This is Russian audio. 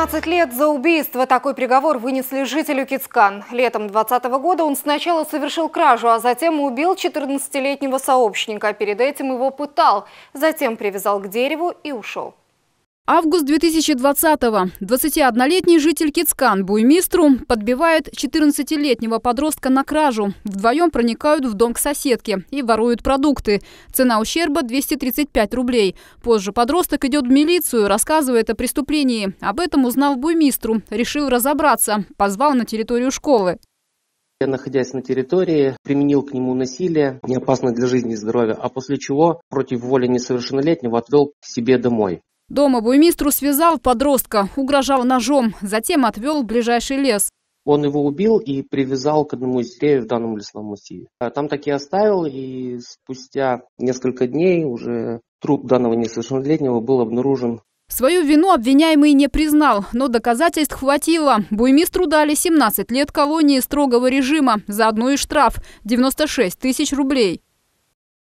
15 лет за убийство. Такой приговор вынесли жителю Кицкан. Летом 2020 года он сначала совершил кражу, а затем убил 14-летнего сообщника. Перед этим его пытал, затем привязал к дереву и ушел. Август 2020-го. 21-летний житель Кицкан Буймистру подбивает 14-летнего подростка на кражу. Вдвоем проникают в дом к соседке и воруют продукты. Цена ущерба – 235 рублей. Позже подросток идет в милицию, рассказывает о преступлении. Об этом узнал Буймистру, решил разобраться, позвал на территорию школы. Я, находясь на территории, применил к нему насилие, не опасное для жизни и здоровья, а после чего против воли несовершеннолетнего отвел к себе домой. Дома Буймистру связал подростка, угрожал ножом, затем отвел в ближайший лес. Он его убил и привязал к одному из деревьев в данном лесном массиве. Там так и оставил, и спустя несколько дней уже труп данного несовершеннолетнего был обнаружен. Свою вину обвиняемый не признал, но доказательств хватило. Буймистру дали 17 лет колонии строгого режима, заодно и штраф – 96 тысяч рублей.